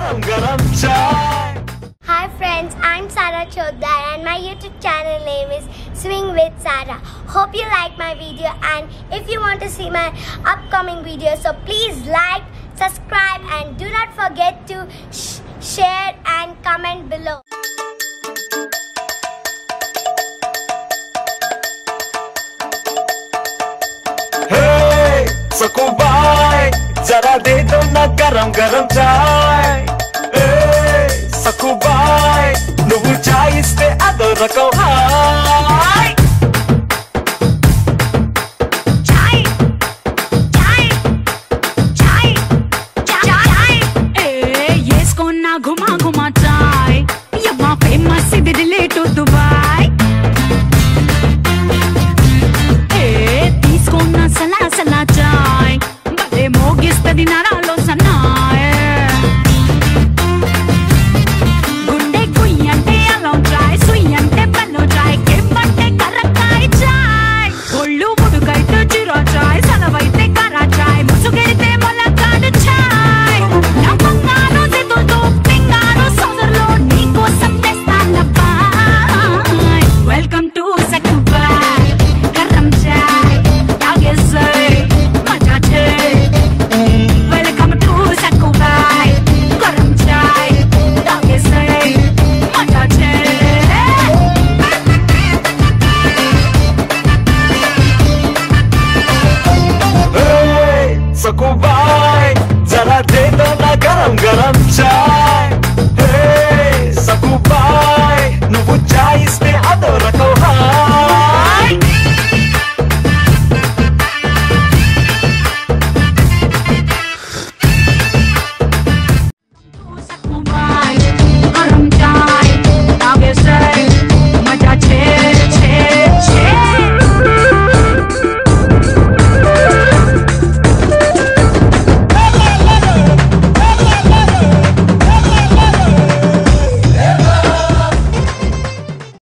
garam garam chai. Hi friends, I'm Sarah Chodhar and my YouTube channel name is Swing with Sarah. Hope you like my video, and if you want to see my upcoming videos, so please like, subscribe and do not forget to share and comment below. Hey, Sakubai, jara de do na garam garam chai. Hey, Sakubai, nuvu chai iste ado rakam hai. Chai, chai, chai, chai. Hey, yes kona ghuma ghuma chai. Yamma famous is related to Dubai. Hey, తీసుకోన్న Salaar Salaar chai. భలే మోగిస్తది నరాలో సన్నాయ్. గుండె కుయ్యంటే అలో chai, సుయ్యంటే పల్లో chai, కెంపంటే కరక్కాయ్ chai. ఒళ్ళు ముడుకైతే చిరా chai, సలవైతే కరా chai, ముసుగెడితే మొలకాడు chai. నా బంగారు చేతులతో పింగారు సోదరులో నీకోసం తెస్తాను బాయ్. వెల్కమ్ టు సక్కుబాయ్ గరం chai, తాగేసే మజా చే. వెల్కమ్ టు సక్కుబాయ్ గరం chai, తాగేసే మజా చే. Hey, Sakubai, jara de do na garam garam chai.